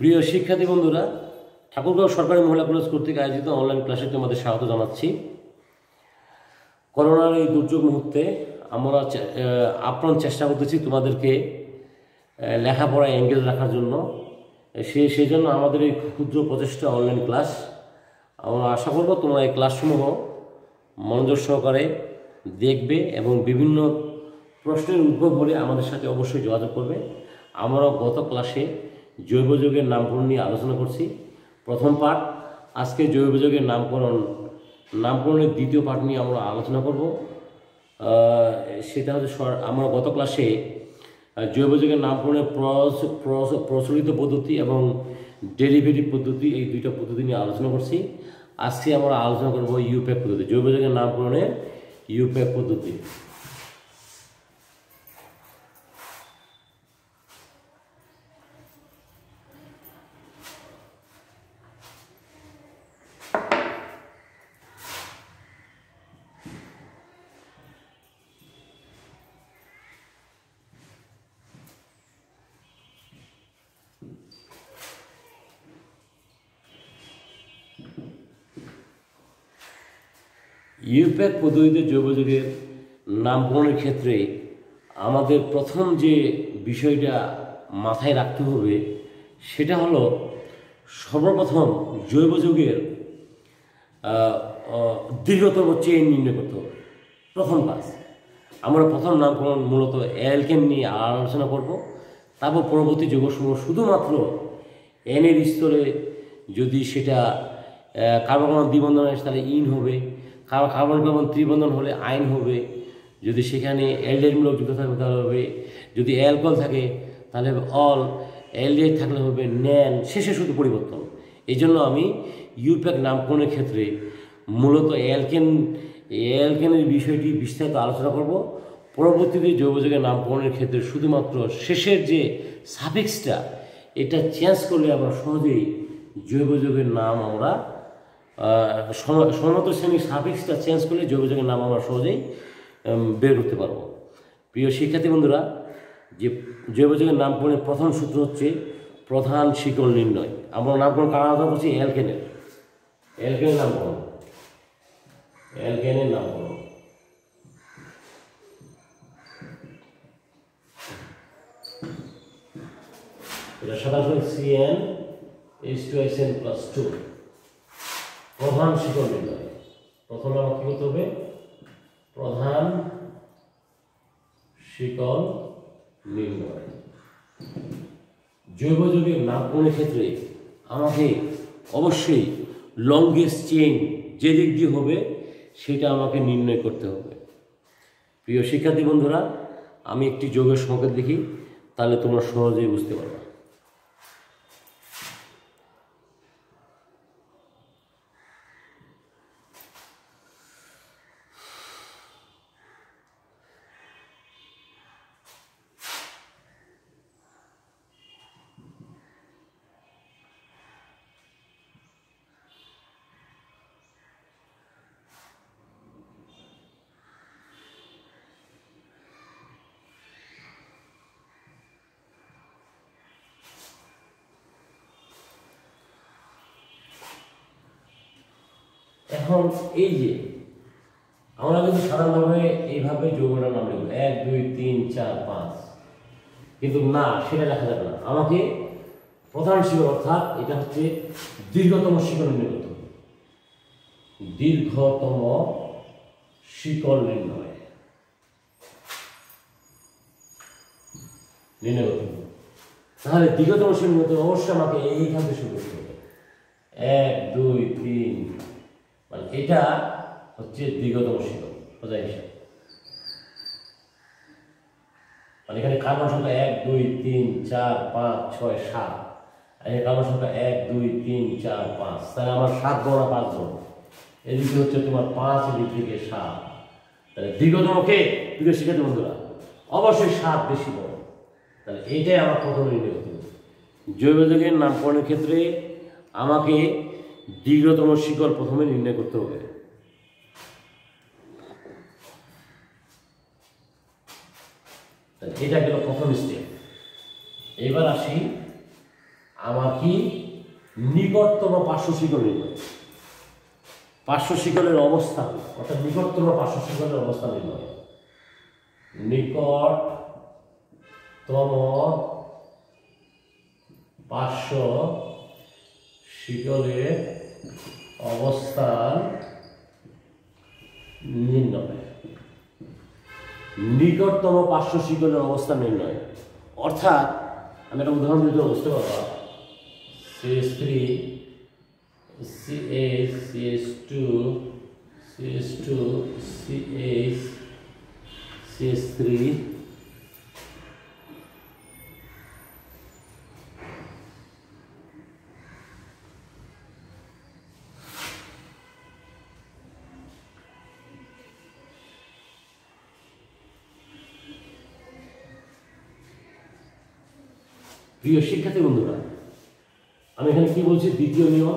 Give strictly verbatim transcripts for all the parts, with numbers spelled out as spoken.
প্রিয় শিক্ষার্থী বন্ধুরা, ঠাকুরগাঁও সরকারি মহিলা কলেজ কর্তৃক আয়োজিত অনলাইন ক্লাসে তোমাদের স্বাগত জানাচ্ছি। করোনার এই দুর্যোগ মুহূর্তে আমরা আপ্রাণ চেষ্টা করতেছি তোমাদেরকে লেখাপড়ায় এঙ্গেজ রাখার জন্য। সে সেই জন্য আমাদের এই ক্ষুদ্র প্রচেষ্টা অনলাইন ক্লাস। আমরা আশা করব তোমরা এই ক্লাসসমূহ মনোযোগ সহকারে দেখবে এবং বিভিন্ন প্রশ্নের উদ্ভব হলে আমাদের সাথে অবশ্যই যোগাযোগ করবে। আমরা গত ক্লাসে জৈব যৌগের নামকরণ নিয়ে আলোচনা করছি। প্রথম পাঠ, আজকে জৈব যৌগের নামকরণ নামকরণের দ্বিতীয় পাঠ নিয়ে আমরা আলোচনা করব। সেটা হচ্ছে আমরা গত ক্লাসে জৈব যৌগের নামকরণের প্রচলিত পদ্ধতি এবং ডেরিভেটিভ পদ্ধতি, এই দুইটা পদ্ধতি নিয়ে আলোচনা করছি। আজকে আমরা আলোচনা করব ইউপ্যাক পদ্ধতি, জৈব যৌগের নামকরণের ইউপ্যাক পদ্ধতি। ইউপ্যাক পদ্ধতিতে জৈব যৌগের নামকরণের ক্ষেত্রে আমাদের প্রথম যে বিষয়টা মাথায় রাখতে হবে সেটা হলো সর্বপ্রথম জৈব যৌগের দীর্ঘতম চেইন নির্ণয় করতে হবে। প্রথম কাজ, আমরা প্রথম নামকরণ মূলত অ্যালকেন নিয়ে আলোচনা করব। তারপর পরবর্তী যৌগসমূহ শুধুমাত্র এনের স্তরে যদি সেটা কার্বন কার্বন দ্বিবন্ধন আসে তাহলে ইন হবে, কার্বন কার্বন ত্রিবন্ধন হলে আইন হবে, যদি সেখানে অ্যালডিহাইডমূলক যুক্ত থাকবে তাহলে হবে, যদি অ্যালকোহল থাকে তাহলে অল, অ্যালডিহাইড থাকলে হবে ন্যান, শেষে শুধু পরিবর্তন। এই জন্য আমি ইউপ্যাক নামকরণের ক্ষেত্রে মূলত অ্যালকেন অ্যালকেনের বিষয়টি বিস্তারিত আলোচনা করব। পরবর্তীতে জৈব যৌগের নামকরণের ক্ষেত্রে শুধুমাত্র শেষের যে সাফিক্সটা এটা চেঞ্জ করলে আমরা সহজেই জৈব যৌগের নাম আমরা সমত শ্রেণীর সাফিক্সটা চেঞ্জ করলে জৈব যৌগের নাম আমরা সহজেই বের করতে পারবো। প্রিয় শিক্ষার্থী বন্ধুরা, যে জৈব যৌগের নামকরণের প্রথম সূত্র হচ্ছে প্রধান শিকল নির্ণয়। আমরা নামকরণ কার আলোচনা করছি? অ্যালকেনের অ্যালকেনের নামকরণ অ্যালকেনের নামকরণ এটা সাধারণত C n H two S N plus two. প্রধান শিকল নির্ণয়, প্রথমে আমাকে কি করতে হবে? প্রধান শিকল নির্ণয়। জৈব যৌগের নামকরণের ক্ষেত্রে আমাকে অবশ্যই লংগেস্ট চেইন যে দিক দিয়ে হবে সেটা আমাকে নির্ণয় করতে হবে। প্রিয় শিক্ষার্থী বন্ধুরা, আমি একটি যৌগের সংকেত দেখি, তাহলে তোমরা সহজেই বুঝতে পারবে। এখন এই যে আমরা কিন্তু সাধারণভাবে এইভাবে যৌগটার নাম লিখব এক দুই তিন চার পাঁচ, কিন্তু না, সেটা লেখা যাবে না। আমাকে প্রধান শিকল, অর্থাৎ এটা হচ্ছে দীর্ঘতম শিকল নির্ণয় করতে হবে। দীর্ঘতম শিকল নির্ণয় নির্ণয় করতে হবে। তাহলে দীর্ঘতম শিকল নির্ণয় অবশ্যই আমাকে এইখান থেকে শুরু করতে হবে। এক দুই তিন, মানে এটা হচ্ছে দীর্ঘতম শিকল সোজা হিসাব। মানে এখানে কার্বন সংখ্যা এক দুই তিন চার পাঁচ ছয় সাত, আর এখানে কার্বন সংখ্যা এক দুই তিন চার পাঁচ, তাহলে আমার সাত বড় না পাঁচ বড়? এদিকে হচ্ছে তোমার পাঁচ, এদিক থেকে সাত, তাহলে দীর্ঘতম কে? প্রিয় শিক্ষার্থী বন্ধুরা, অবশ্যই সাত বেশি বড়। তাহলে এইটাই আমার প্রথম নির্ণয় করতে হবে। জৈব যৌগের নামকরণের ক্ষেত্রে আমাকে দীর্ঘতম শিকল প্রথমে নির্ণয় করতে হবে। এটা গেল প্রথম স্টেপ। এবার আসি আমার কি নিকটতম পার্শ্ব শিকল নির্ণয়, পার্শ্ব শিকলের অবস্থান অর্থাৎ নিকটতম পার্শ্ব শিকলের অবস্থান নির্ণয়, নিকটতম পার্শ্ব শিকলের অবস্থান নির্ণয়, নিকটতম পার্শ্ব শিকলের অবস্থান নির্ণয়। অর্থাৎ আমি একটা উদাহরণ দিতে বুঝতে পারবো, C S three C H C S two C S two C H C S three প্রিয় শিক্ষার্থী বন্ধুরা, আমি এখানে কি বলছি, দ্বিতীয় নিয়ম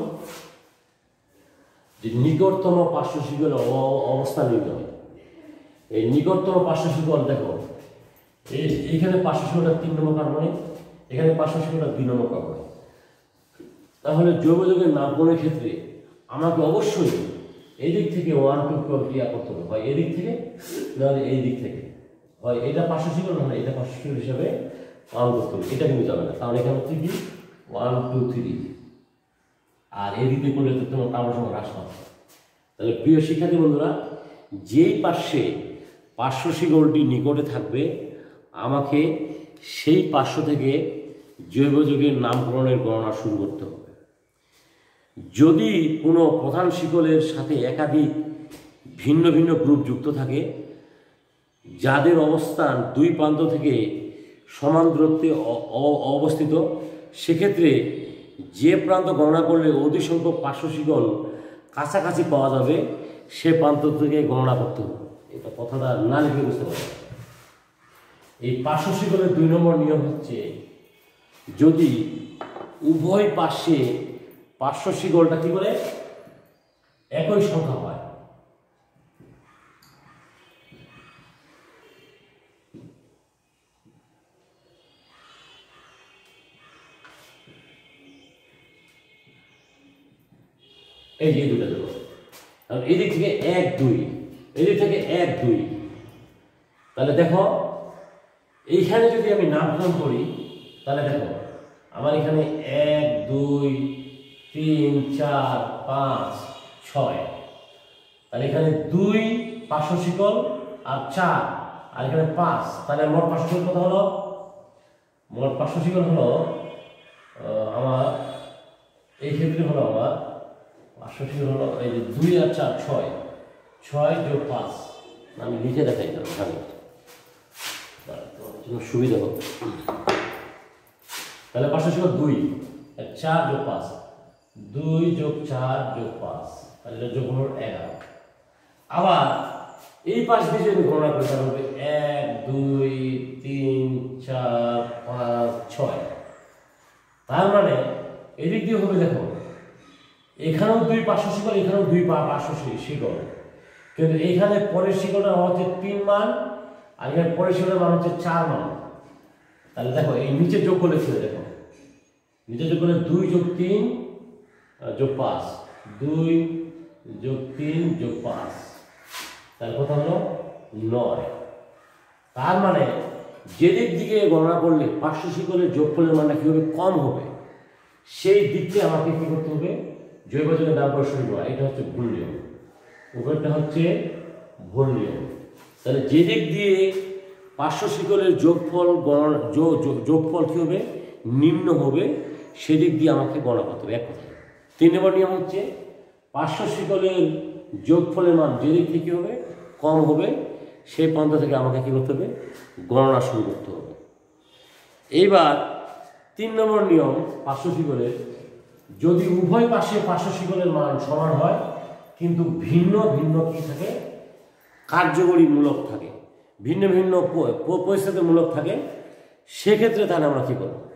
যে নিকটতম পার্শ্ব শিকলের অবস্থান নির্ণয়। এই নিকটতম পার্শ্ব শিকল দেখো, এইখানে পার্শ্ব শিকলটা তিন নম্বর কার্বনে, এখানে পার্শ্ব শিকলটা দুই নম্বর কার্বনে। তাহলে জৈব যৌগের নামকরণের ক্ষেত্রে আমাকে অবশ্যই এই দিক থেকে ওয়ান টু প্রক্রিয়া করতে হবে, হয় এই দিক থেকে নাহলে এই দিক থেকে, হয় এটা পার্শ্ব শিকল নাহলে এটা পার্শ্ব শিকল হিসাবে ওয়ান করতে হবে। এটা কিন্তু যাবে না, কারণ এখানে হচ্ছে কি ওয়ান টু থ্রি, আর এই দিকে করলে তো তোমার কার্বন সংখ্যা হ্রাস পাবে। তাহলে প্রিয় শিক্ষার্থী বন্ধুরা, যেই পার্শ্বে পার্শ্ব শিকলটি নিকটে থাকবে আমাকে সেই পার্শ্ব থেকে জৈব যৌগের নামকরণের গণনা শুরু করতে হবে। যদি কোনো প্রধান শিকলের সাথে একাধিক ভিন্ন ভিন্ন গ্রুপ যুক্ত থাকে যাদের অবস্থান দুই প্রান্ত থেকে সমান দূরত্বে অবস্থিত, সেক্ষেত্রে যে প্রান্ত গণনা করলে অধিক সংখ্যক পার্শ্ব শিকল কাছাকাছি পাওয়া যাবে সে প্রান্ত থেকে গণনা করতে হবে। এটা কথাটা না লিখে বুঝতে পারবে। এই পার্শ্ব শিকলের দুই নম্বর নিয়ম হচ্ছে, যদি উভয় পাশে পার্শ্ব শিকলটা কি করে একই সংখ্যা হয়, এই যে দুটা দেবো, এই দিক থেকে এক দুই, এই দিক থেকে এক দুই, তাহলে দেখো এইখানে যদি আমি নামকরণ করি তাহলে দেখো আমার এখানে এক দুই তিন চার পাঁচ ছয়, তাহলে এখানে দুই পার্শ্ব শিকল আর চার, আর এখানে পাঁচ, তাহলে মোট পার্শ্ব শিকল কত হলো? মোট পার্শ্ব শিকল হলো আমার এই ক্ষেত্রে হলো আমার পার্শ্ব শিকল হলো এই যে দুই আর চার ছয়, ছয় যোগ পাঁচ, আমি লিখে দেখাই না এখানে সুবিধা হোক। তাহলে পার্শ্ব শিকল দুই, চার যোগ পাঁচ, দুই যোগ চার যোগ পাঁচ, তাহলে এটা যোগ হলো এগারো। আবার এই পাশ দিয়ে যদি গণনা করি তাহলে হবে এক দুই তিন চার পাঁচ ছয়, তার মানে এদিক দিয়ে হবে দেখো এখানেও দুই পার্শ্ব শিকল, এখানেও দুই পার্শ্ব শিকল, কিন্তু এখানে পরের শিকলটা হচ্ছে তিন মান আর এখানে পরের শিকলের মান হচ্ছে চার মান। তাহলে দেখো এই নিচে যোগ করলে ছিল, দেখো নিচে যোগ করলে দুই যোগ তিন যোগ পাঁচ, দুই যোগ তিন যোগ পাঁচ, তাহলে কত হলো নয়। তার মানে যেদিক দিকে গণনা করলে পার্শ্ব শিকলের যোগফলের মানটা কি হবে, কম হবে, সেই দিককে আমাকে কি করতে হবে, জৈব যৌগের নামকরণ শুরু করা। এটা হচ্ছে ভুল নিয়ম, উপরটা হচ্ছে ভুল নিয়ম। তাহলে যেদিক দিয়ে পার্শ্ব শিকলের যোগফল গণনা যোগফল কি হবে, নিম্ন হবে, সেদিক দিয়ে আমাকে গণনা করতে হবে, এক কথা। তিন নম্বর নিয়ম হচ্ছে পার্শ্ব শিকলের যোগফলের মান যেদিক থেকে হবে কম হবে সেই প্রান্ত থেকে আমাকে কি করতে হবে, গণনা শুরু করতে হবে। এইবার তিন নম্বর নিয়ম পার্শ্ব শিকলের, যদি উভয় পাশে পার্শ্ব শিকলের মান সমান হয় কিন্তু ভিন্ন ভিন্ন কি থাকে, কার্যকরী মূলক থাকে, ভিন্ন ভিন্ন পরিস্থিতিমূলক থাকে, সেক্ষেত্রে তাহলে আমরা কি করব,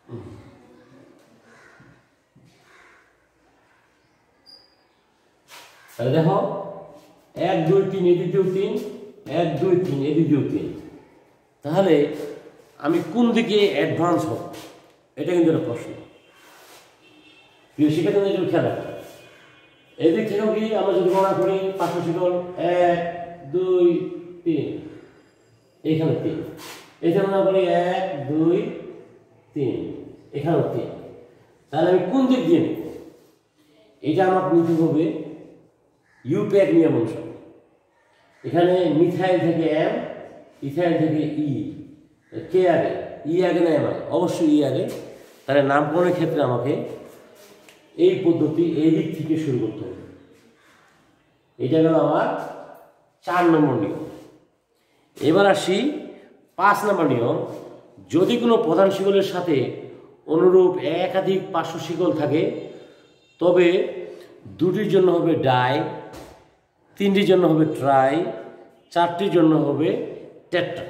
তাহলে দেখো এক দুই তিন এই দ্বিতীয় তিন, এক দুই তিন এই দ্বিতীয় তিন। তাহলে আমি কোন দিকে অ্যাডভান্স হব, এটা কিন্তু একটা প্রশ্ন। প্রিয় শিক্ষার্থীদের এটা খেয়াল রাখো। এদিক থেকেও কি আমরা যদি গণনা করি পাঁচশো শিকল এক দুই তিন, এইখানে তিন, এখানে গণনা করি এক দুই তিন, এখানেও তিন। তাহলে আমি কোন দিক দিয়ে নেব, এটা আমাকে নিতে হবে ইউপ্যাক নিয়ম অনুসারে। এখানে মিথাইল থেকে এম, ইথাইল থেকে ই, কে আগে, ই আগে না এম আগে? অবশ্যই ই আগে। তাহলে নামকরণের ক্ষেত্রে আমাকে এই পদ্ধতি এই দিক থেকে শুরু করতে হবে। এটা গেল আমার চার নম্বর নিয়ম। এবার আসি পাঁচ নম্বর নিয়ম। যদি কোনো প্রধান শিকলের সাথে অনুরূপ একাধিক পার্শ্ব শিকল থাকে তবে দুটির জন্য হবে ডাই, তিনটির জন্য হবে ট্রাই, চারটির জন্য হবে টেট্রা।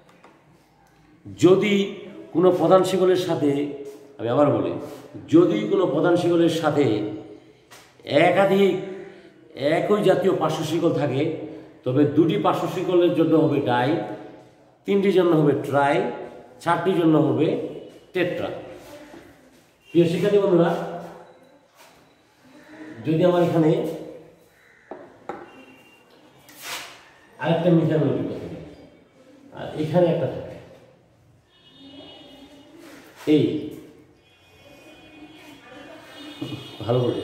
যদি কোনো প্রধান শিকলের সাথে, আমি আবার বলি, যদি কোনো প্রধান শিকলের সাথে একাধিক একই জাতীয় পার্শ্ব শিকল থাকে তবে দুটি পার্শ্ব শিকলের জন্য হবে ডাই, তিনটির জন্য হবে ট্রাই, চারটির জন্য হবে টেট্রা। প্রিয় শিক্ষার্থী বন্ধুরা, যদি আমার এখানে আরেকটা মিথাইল যুক্ত থাকে আর এখানে একটা থাকে, এই ভালো করে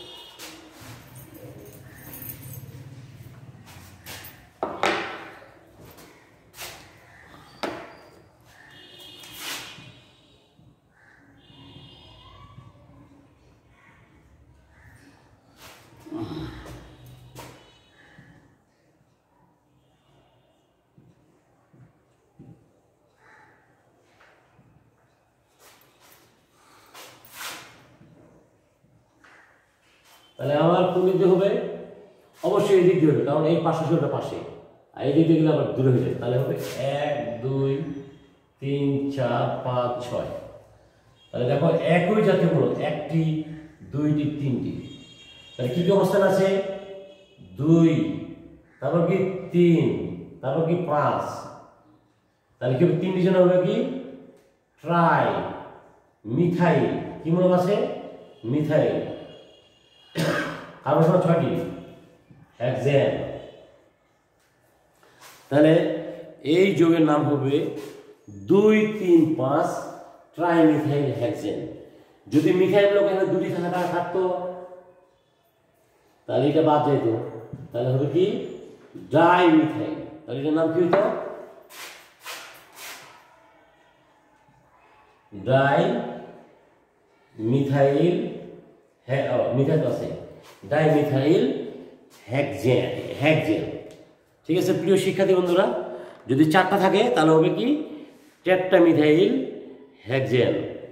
তাহলে আমার কোন দিক দিয়ে হবে, অবশ্যই এই দিক দিয়ে হবে, কারণ এই পাশে সেটা পাশে, আর এই দিক দিয়ে গেলে আবার দূরে হয়ে যায়। তাহলে হবে এক দুই তিন চার পাঁচ ছয়। তাহলে দেখো একই জাতীয় মূলক, একটি দুইটি তিনটি, তাহলে কি কি অবস্থান আছে, দুই, তারপর কি তিন, তারপর কি পাঁচ। তাহলে কি তিনটি জন্য হবে কি ট্রাই, মিথাইল, কি মূলক আছে মিথাইল, কার্বন সংখ্যা ছয়টি, হেক্সেন। তাহলে এই যৌগের নাম হবে দুই তিন পাঁচ ট্রাইমিথাইল হেক্সেন। যদি মিথাইল লোক এখানে দুটি থাকা থাকতো তাহলে এটা বাদ যেত, তাহলে হবে কি ডাইমিথাইল। তাহলে এটার নাম কি হতো ডাই মিথাইল, মিথাইল আছে ডাইমিথাইল হেক্সেন, হেক্সেন। ঠিক আছে প্রিয় শিক্ষার্থী বন্ধুরা, যদি চারটা থাকে তাহলে হবে কি টেট্রামিথাইল হেক্সেন।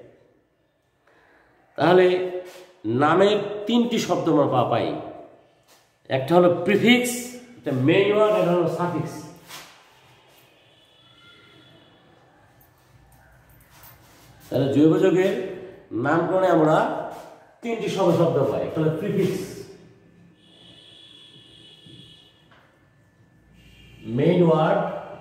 তাহলে নামের তিনটি শব্দ আমরা পাই, একটা হলো প্রিফিক্স, একটা মেইন ওয়ার্ড, একটা হলো সাফিক্স। তাহলে জৈব যৌগের নামকরণে আমরা তিনটি শব্দ পাই, একটা হলো প্রিফিক্স, মেইন ওয়ার্ড,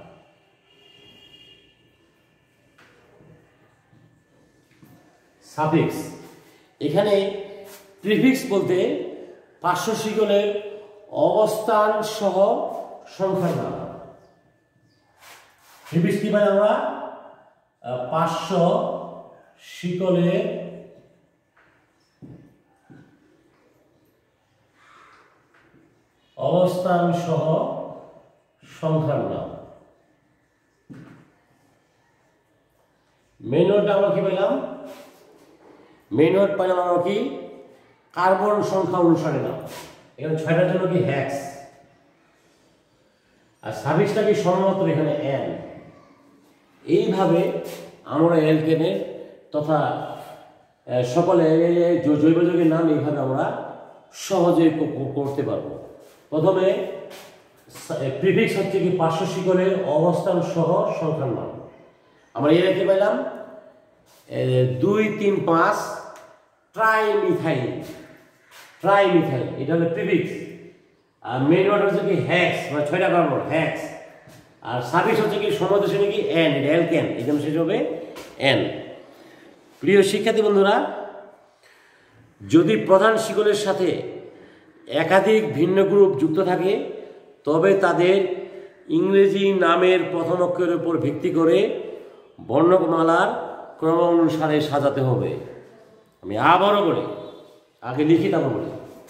সাফিক্স। এখানে প্রিফিক্স বলতে পার্শ্ব শিকলের অবস্থান সহ সংখ্যার নাম। প্রিফিক্স কি মানে আমরা পার্শ্ব শিকলের অবস্থান সহ সংখ্যার নাম। মেইন ওয়ার্ডটা আমরা কি পেলাম, মেইন ওয়ার্ড পেলাম আমরা কি কার্বন সংখ্যা অনুসারে নাম। এখানে ছয়টার জন্য কি হেক্স, আর সাফিক্সটা কি সর্বমাত্র এখানে এন। এইভাবে আমরা অ্যালকেনের তথা সকল জৈব যৌগের নাম এইভাবে আমরা সহজে করতে পারবো। প্রথমে প্রিফিক্স হচ্ছে কি পার্শ্ব শিকলের অবস্থান সহ সংখ্যার নাম। আমরা এর কি পেলাম দুই তিন পাঁচ ট্রাইমিথাইল, ট্রাইমিথাইল এটা হলো প্রিফিক্স। আর মেইন ওয়ার্ড হচ্ছে কি হ্যাক্স, মানে ছয়টা কার্বন হ্যাক্স। আর সাফিক্স হচ্ছে কি সমাদেশ কি এন, এটা অ্যালকেন, এই জন্য শেষ হবে এন। প্রিয় শিক্ষার্থী বন্ধুরা, যদি প্রধান শিকলের সাথে একাধিক ভিন্ন গ্রুপ যুক্ত থাকে তবে তাদের ইংরেজি নামের প্রথম অক্ষরের উপর ভিত্তি করে বর্ণমালার ক্রম অনুসারে সাজাতে হবে। আমি আবারও বলি, আগে লিখি তারপর বলি।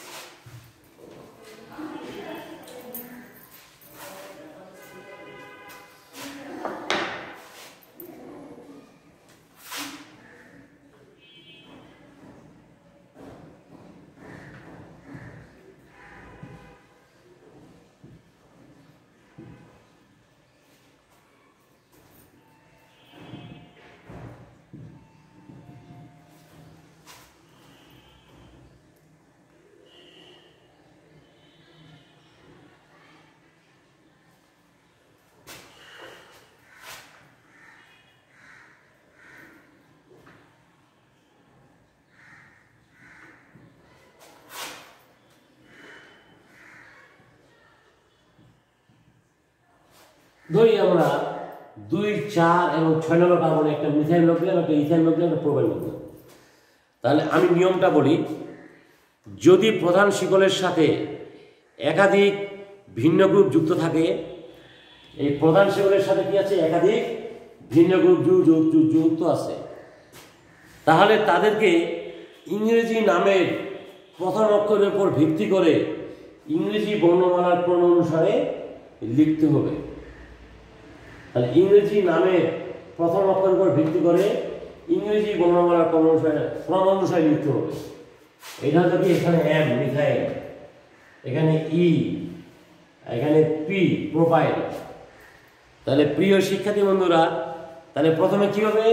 ধরি আমরা দুই চার এবং ছয় নম্বর কার্বনে একটা মিথাইল লোক দিলাম, একটা ইথাইল লোক দিলাম, একটা প্রোপাইল লোক দিলাম। তাহলে আমি নিয়মটা বলি, যদি প্রধান শিকলের সাথে একাধিক ভিন্ন গ্রুপ যুক্ত থাকে, এই প্রধান শিকলের সাথে কি আছে একাধিক ভিন্ন গ্রুপ যুক্ত আছে, তাহলে তাদেরকে ইংরেজি নামের প্রথম অক্ষরের উপর ভিত্তি করে ইংরেজি বর্ণমালার ক্রম অনুসারে লিখতে হবে। তাহলে ইংরেজি নামের প্রথম অক্ষরের উপর ভিত্তি করে ইংরেজি বর্ণমালার ক্রম অনুসারে ক্রম অনুসারে লিখতে হবে। এটা হচ্ছে কি এখানে এম মিথাইল, এখানে ই, এখানে পি প্রোপাইল। তাহলে প্রিয় শিক্ষার্থী বন্ধুরা, তাহলে প্রথমে কি হবে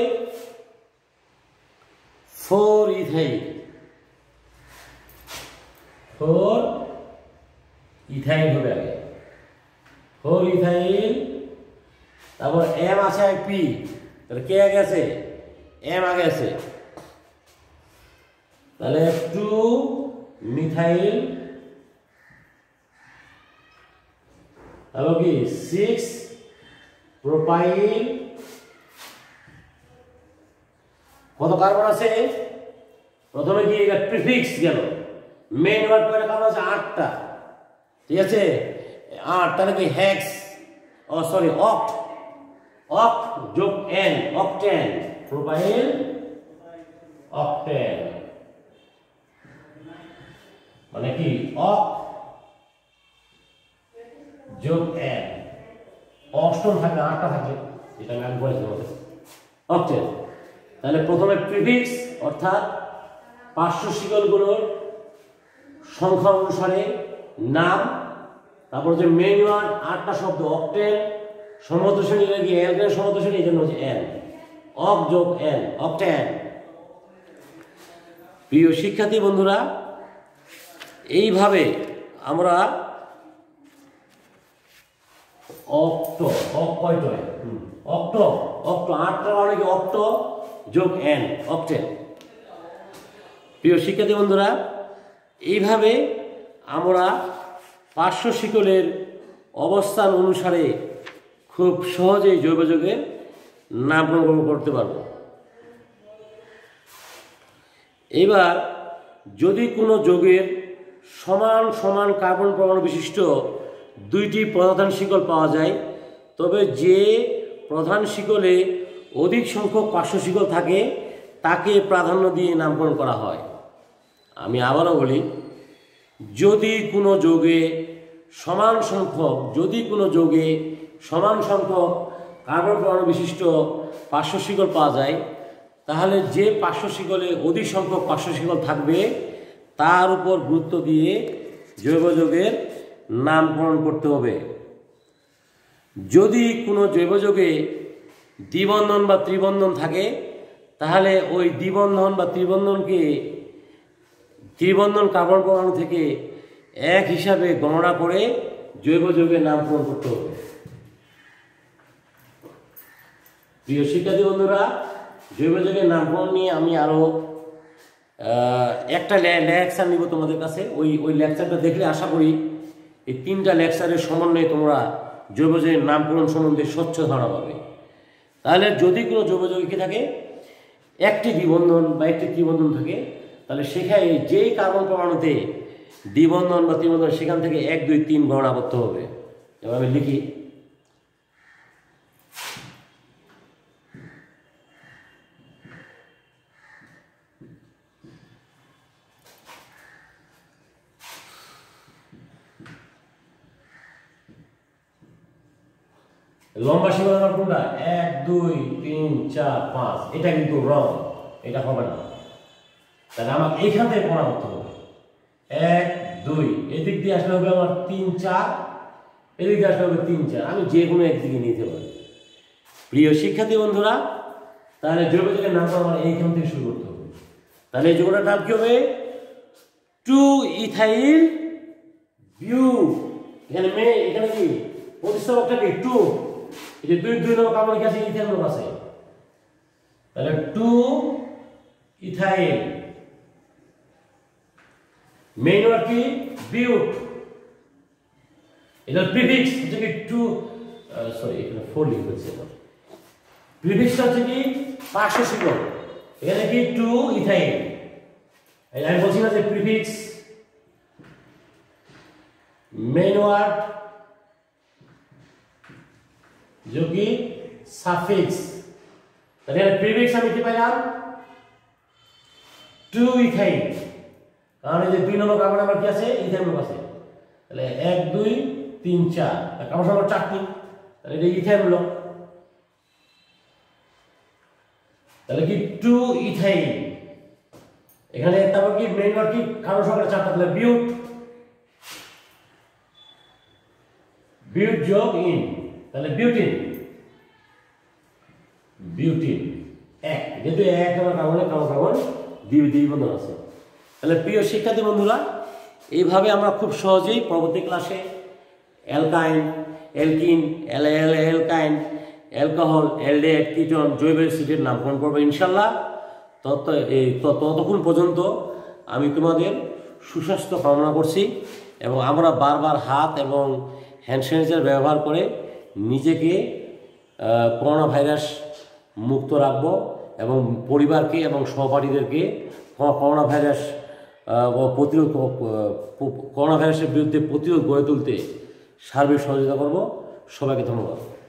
ফোর ইথাইল, ফোর ইথাইল হবে আগে, ফোর ইথাইল। তারপর এম আছে পি, তাহলে কে আগে আছে এম আগে আছে, তাহলে টু মিথাইল, তারপর কি সিক্স প্রোপাইল। কত কার্বন আছে প্রথমে কি এটা প্রিফিক্স গেল, মেইন ওয়ার্ড কয়টা কার্বন আছে আটটা, ঠিক আছে আট। তাহলে কি হেক্স, ও সরি অক্ট, অক্ট যোগ এন অক্টেন, প্রোপাইল অক্টেন, মানে কি অক যোগ এন, অষ্টম থাকে আটটা থাকে, এটা আমি আগে বলেছি অক্টেন। তাহলে প্রথমে প্রিফিক্স অর্থাৎ পার্শ্ব শিকলগুলোর সংখ্যা অনুসারে নাম, তারপর যে মেইন ওয়ার্ড আটটা শব্দ অক্টেন, সমুদ্র শ্রেণী গিয়ে অ্যালকেন সমুদ্র শ্রেণী, এই জন্য হচ্ছে এন, অক যোগ এন অক্টেন। প্রিয় শিক্ষার্থী বন্ধুরা, এইভাবে আমরা অক্ট অক কয়টয় অক্ট অক্ট আটটা অনেকে অক্ট যোগ এন অক্টেন। প্রিয় শিক্ষার্থী বন্ধুরা, এইভাবে আমরা পার্শ্ব শিকলের অবস্থান অনুসারে খুব সহজেই জৈব যৌগের নামকরণ করতে পারব। এবার যদি কোনো যৌগের সমান সমান কার্বন পরমাণু বিশিষ্ট দুইটি প্রধান শিকল পাওয়া যায়, তবে যে প্রধান শিকলে অধিক সংখ্যক পার্শ্ব শিকল থাকে তাকে প্রাধান্য দিয়ে নামকরণ করা হয়। আমি আবারও বলি, যদি কোনো যৌগে সমান সংখ্যক যদি কোনো যৌগে সমান সংখ্যক কার্বন পরমাণু বিশিষ্ট পার্শ্ব শিকল পাওয়া যায়, তাহলে যে পার্শ্ব শিকলে অধিক সংখ্যক পার্শ্ব শিকল থাকবে তার উপর গুরুত্ব দিয়ে জৈব যৌগের নামকরণ করতে হবে। যদি কোনো জৈব যৌগে দ্বিবন্ধন বা ত্রিবন্ধন থাকে, তাহলে ওই দ্বিবন্ধন বা ত্রিবন্ধনকে ত্রিবন্ধন কার্বন পরমাণু থেকে এক হিসাবে গণনা করে জৈব যৌগের নামকরণ করতে হবে। প্রিয় শিক্ষার্থী বন্ধুরা, জৈব যৌগের নামকরণ নিয়ে আমি আরও একটা লেকচার নিব তোমাদের কাছে। ওই ওই লেকচারটা দেখলে আশা করি এই তিনটা লেকচারের সমন্বয়ে তোমরা জৈব যৌগের নামকরণ সম্বন্ধে স্বচ্ছ ধারণা পাবে। তাহলে যদি কোনো জৈব যৌগিকে থাকে একটি দ্বিবন্ধন বা একটি ত্রিবন্ধন থাকে, তাহলে সেখানে যেই কার্বন পরমাণুতে দ্বিবন্ধন বা ত্রিবন্ধন সেখান থেকে এক দুই তিন গড় আবদ্ধ হবে। এবার আমি লিখি, লম্বা সীমানা কোনটা? এক দুই তিন চার পাঁচ। এটা কিন্তু রং, এটা হবে না। তাহলে আমার এইখান থেকে পড়া করতে হবে এক দুই, এদিক দিয়ে আসলে হবে আমার তিন চার, এদিক দিয়ে আসলে হবে তিন চার। আমি যে কোনো একদিকে নিতে পারি। প্রিয় শিক্ষার্থী বন্ধুরা, তাহলে জৈব যৌগের নামটা আমার এইখান থেকে শুরু করতে হবে। তাহলে এই যৌগটার নাম কি হবে? টু ইথাইল বিউ। এখানে মে এখানে কি প্রতিস্থাপকটা কি? টু। এই যে দুই দুই নম্বর কার্বন আছে, ইথাইল গ্রুপ আছে, তাহলে টু ইথাইল। মেইন ওয়ার্ড কি? বিউট। এটা প্রিফিক্স হচ্ছে কি টু, সরি এখানে ফোর লিখেছে। প্রিফিক্সটা হচ্ছে কি পার্শ্ব সূচক। এখানে কি টু ইথাইল। আমি বলছি না যে প্রিফিক্স, মেইন ওয়ার্ড जो कि সাফিক্স। তাহলে প্রিফিক্স আমি কি পাইলাম? Two ethyl. কারণ এই যে দুই নম্বর কার্বন নাম্বার কি আছে? ইথাইল গ্রুপ আছে। তাহলে এক দুই তিন চার, কার্বন নাম্বার চারটি, তাহলে এটা ইথাইল হলো। তাহলে কি টু ইথাইল। এখানে তারপর কি মেইন ওয়ার্ড কি? কার্বন সংখ্যা চারটা, তাহলে বিউট। বিউট যোগ ইন, তাহলে বিউটিন। বিউটিন এক, যেহেতু এক নম্বর কার্বনে কার্বন কার্বন দ্বি দ্বিবন্ধন আছে। তাহলে প্রিয় শিক্ষার্থী বন্ধুরা, এইভাবে আমরা খুব সহজেই পরবর্তী ক্লাসে alkyne, alkene, alkyne, alcohol, aldehyde, ketone, জৈব অ্যাসিডের নামকরণ করবো ইনশাল্লাহ। তত এই ততক্ষণ পর্যন্ত আমি তোমাদের সুস্বাস্থ্য কামনা করছি, এবং আমরা বারবার হাত এবং হ্যান্ড স্যানিটাইজার ব্যবহার করে নিজেকে করোনা ভাইরাস মুক্ত রাখবো, এবং পরিবারকে এবং সহপাঠীদেরকে করোনা ভাইরাস প্রতিরোধ করোনা ভাইরাসের বিরুদ্ধে প্রতিরোধ গড়ে তুলতে সার্বিক সহযোগিতা করব। সবাইকে ধন্যবাদ।